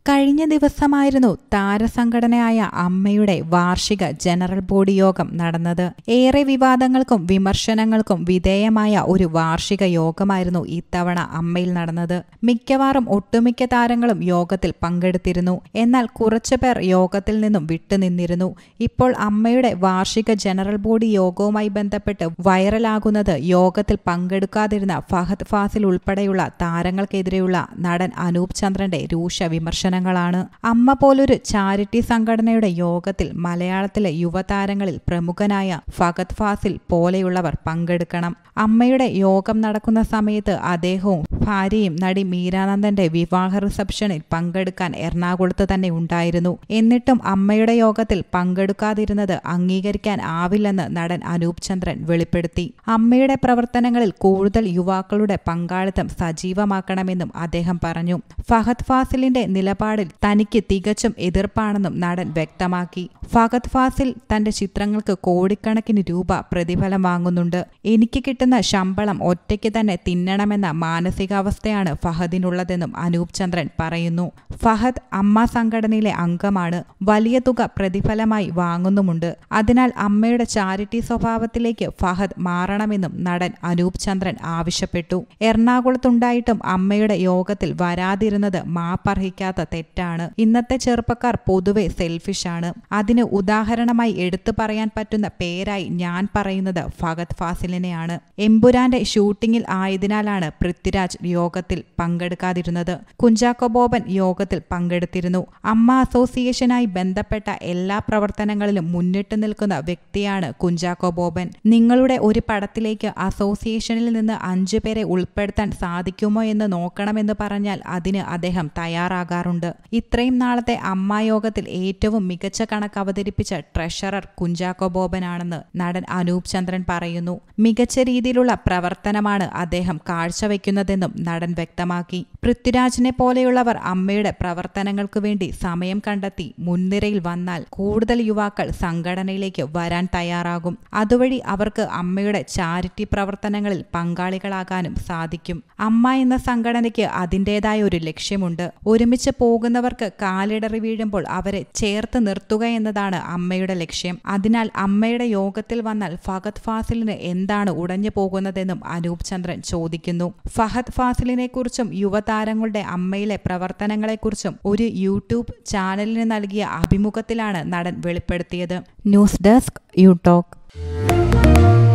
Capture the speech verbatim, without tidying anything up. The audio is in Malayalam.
കഴിഞ്ഞ ദിവസമായിരുന്നു താരസംഘടനയായ അമ്മയുടെ വാർഷിക ജനറൽ ബോഡി യോഗം നടന്നത്. ഏറെ വിവാദങ്ങൾക്കും വിമർശനങ്ങൾക്കും വിധേയമായ ഒരു വാർഷിക യോഗമായിരുന്നു ഇത്തവണ അമ്മയിൽ നടന്നത്. മിക്കവാറും ഒട്ടുമിക്ക താരങ്ങളും യോഗത്തിൽ പങ്കെടുത്തിരുന്നു. എന്നാൽ കുറച്ചുപേർ യോഗത്തിൽ നിന്നും വിട്ടുനിന്നിരുന്നു. ഇപ്പോൾ അമ്മയുടെ വാർഷിക ജനറൽ ബോഡി യോഗവുമായി ബന്ധപ്പെട്ട് വൈറലാകുന്നത് യോഗത്തിൽ പങ്കെടുക്കാതിരുന്ന ഫഹദ് ഫാസിൽ ഉൾപ്പെടെയുള്ള താരങ്ങൾക്കെതിരെയുള്ള നടൻ അനൂപ് ചന്ദ്രന്റെ രൂക്ഷ വിമർശനം ാണ്. അമ്മ പോലൊരു ചാരിറ്റി സംഘടനയുടെ യോഗത്തിൽ മലയാളത്തിലെ യുവതാരങ്ങളിൽ പ്രമുഖനായ ഫഹദ് ഫാസിൽ പോലെയുള്ളവർ പങ്കെടുക്കണം. അമ്മയുടെ യോഗം നടക്കുന്ന സമയത്ത് അദ്ദേഹവും ഭാര്യയും നടി മീരാനന്ദന്റെ വിവാഹ റിസപ്ഷനിൽ പങ്കെടുക്കാൻ എറണാകുളത്ത് തന്നെ ഉണ്ടായിരുന്നു. എന്നിട്ടും അമ്മയുടെ യോഗത്തിൽ പങ്കെടുക്കാതിരുന്നത് അംഗീകരിക്കാൻ ആവില്ലെന്ന് നടൻ അനൂപ് ചന്ദ്രൻ വെളിപ്പെടുത്തി. അമ്മയുടെ പ്രവർത്തനങ്ങളിൽ കൂടുതൽ യുവാക്കളുടെ പങ്കാളിത്തം സജീവമാക്കണമെന്നും അദ്ദേഹം പറഞ്ഞു. ഫഹദ് ഫാസിലിന്റെ നിലപാടിൽ തനിക്ക് തികച്ചും എതിർപ്പാണെന്നും നടൻ വ്യക്തമാക്കി. ഫഹദ് ഫാസിൽ തന്റെ ചിത്രങ്ങൾക്ക് കോടിക്കണക്കിന് രൂപ പ്രതിഫലം വാങ്ങുന്നുണ്ട്. എനിക്ക് കിട്ടുന്ന ശമ്പളം ഒറ്റയ്ക്ക് തന്നെ തിന്നണമെന്ന മാനസികാവസ്ഥയാണ് ഫഹദിനുള്ളതെന്നും അനൂപ് ചന്ദ്രൻ പറയുന്നു. ഫഹദ് അമ്മ സംഘടനയിലെ അംഗമാണ്. വലിയ തുക പ്രതിഫലമായി വാങ്ങുന്നുമുണ്ട്. അതിനാൽ അമ്മയുടെ ചാരിറ്റി സ്വഭാവത്തിലേക്ക് ഫഹദ് മാറണമെന്നും നടൻ അനൂപ് ചന്ദ്രൻ ആവശ്യപ്പെട്ടു. എറണാകുളത്തുണ്ടായിട്ടും അമ്മയുടെ യോഗത്തിൽ വരാതിരുന്നത് മാപ്പർഹിക്കാത്ത തെറ്റാണ്. ഇന്നത്തെ ചെറുപ്പക്കാർ പൊതുവെ സെൽഫിഷാണ്. അതിന് ഉദാഹരണമായി എടുത്തു പറയാൻ പറ്റുന്ന പേരായി ഞാൻ പറയുന്നത് ഫഹദ് ഫാസിലിനെയാണ്. എമ്പുരാന്റെ ഷൂട്ടിങ്ങിൽ ആയതിനാലാണ് പൃഥ്വിരാജ് യോഗത്തിൽ പങ്കെടുക്കാതിരുന്നത്. കുഞ്ചാക്കോ ബോബൻ യോഗത്തിൽ പങ്കെടുത്തിരുന്നു. അമ്മ അസോസിയേഷനായി ബന്ധപ്പെട്ട എല്ലാ പ്രവർത്തനങ്ങളിലും മുന്നിട്ട് നിൽക്കുന്ന വ്യക്തിയാണ് കുഞ്ചാക്കോ ബോബൻ. നിങ്ങളുടെ ഒരു പടത്തിലേക്ക് അസോസിയേഷനിൽ നിന്ന് അഞ്ചു പേരെ ഉൾപ്പെടുത്താൻ സാധിക്കുമോ എന്ന് നോക്കണമെന്ന് പറഞ്ഞാൽ അതിന് അദ്ദേഹം തയ്യാറാകാറുണ്ട്. ഇത്രയും നാളത്തെ അമ്മ യോഗത്തിൽ ഏറ്റവും മികച്ച കണക്ക് അവതരിപ്പിച്ച ട്രഷറർ കുഞ്ചാക്കോ ബോബനാണെന്ന് നടൻ അനൂപ് ചന്ദ്രൻ പറയുന്നു. മികച്ച രീതിയിലുള്ള പ്രവർത്തനമാണ് അദ്ദേഹം കാഴ്ചവെക്കുന്നതെന്നും നടൻ വ്യക്തമാക്കി. പൃഥ്വിരാജിനെ പോലെയുള്ളവർ അമ്മയുടെ പ്രവർത്തനങ്ങൾക്ക് വേണ്ടി സമയം കണ്ടെത്തി മുൻനിരയിൽ വന്നാൽ കൂടുതൽ യുവാക്കൾ സംഘടനയിലേക്ക് വരാൻ തയ്യാറാകും. അതുവഴി അവർക്ക് അമ്മയുടെ ചാരിറ്റി പ്രവർത്തനങ്ങളിൽ പങ്കാളികളാകാനും സാധിക്കും. അമ്മ എന്ന സംഘടനയ്ക്ക് അതിൻ്റെതായ ഒരു ലക്ഷ്യമുണ്ട്. ഒരുമിച്ച് പോകുന്നവർക്ക് കാലിടറി വീഴുമ്പോൾ അവരെ ചേർത്ത് നിർത്തുക എന്നതാണ് അമ്മയുടെ ലക്ഷ്യം. അതിനാൽ അമ്മയുടെ യോഗത്തിൽ വന്നാൽ ഫഹദ് ഫാസിലിന് എന്താണ് ഉടഞ്ഞു പോകുന്നതെന്നും അനൂപ് ചന്ദ്രൻ ചോദിക്കുന്നു. ഫഹദ് ഫാസിലിനെ കുറിച്ചും യുവതാരങ്ങളുടെ അമ്മയിലെ പ്രവർത്തനങ്ങളെക്കുറിച്ചും ഒരു യൂട്യൂബ് ചാനലിന് നൽകിയ അഭിമുഖത്തിലാണ് നടൻ വെളിപ്പെടുത്തിയത്. News desk you talk.